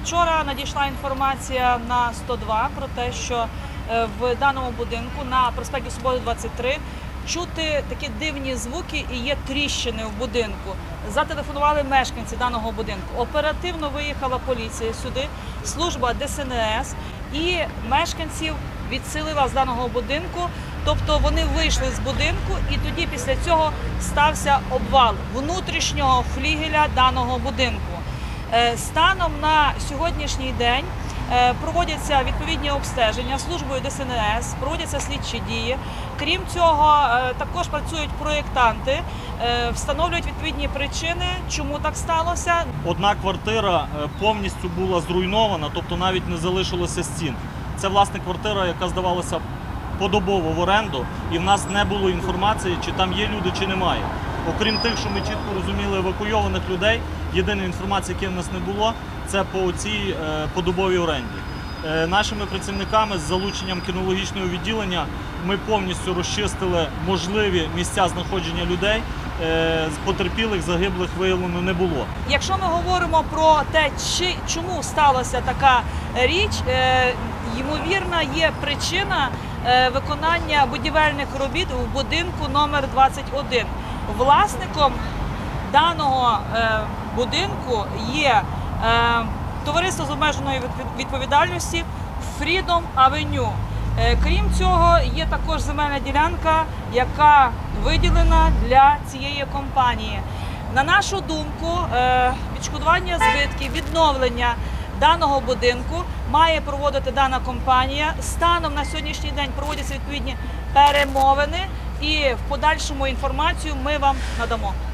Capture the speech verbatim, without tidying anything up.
Вчора надійшла інформація на сто два про те, що в даному будинку на проспекті Свободи двадцять три чути такі дивні звуки і є тріщини в будинку. Зателефонували мешканці даного будинку. Оперативно виїхала поліція сюди, служба Де Ес Ен Ес, і мешканців відселила з даного будинку. Тобто вони вийшли з будинку, і тоді після цього стався обвал внутрішнього флігеля даного будинку. Станом на сьогоднішній день проводяться відповідні обстеження службою Де Ес Ен Ес, проводяться слідчі дії. Крім цього, також працюють проєктанти, встановлюють відповідні причини, чому так сталося. Одна квартира повністю була зруйнована, тобто навіть не залишилося стін. Це, власне, квартира, яка здавалася подобово в оренду, і в нас не було інформації, чи там є люди, чи немає. Окрім тих, що ми чітко розуміли, евакуйованих людей, єдиної інформації, яка в нас не було, це по цій подобовій оренді. Нашими працівниками з залученням кінологічного відділення ми повністю розчистили можливі місця знаходження людей. З потерпілих, загиблих виявлено не було. Якщо ми говоримо про те, чи, чому сталася така річ, ймовірна є причина виконання будівельних робіт в будинку номер двадцять один. Власником даного будинку є товариство з обмеженою відповідальністю Freedom Avenue. Крім цього, є також земельна ділянка, яка виділена для цієї компанії. На нашу думку, відшкодування збитків, відновлення даного будинку має проводити дана компанія. Станом на сьогоднішній день проводяться відповідні перемовини, і в подальшому інформацію ми вам надамо.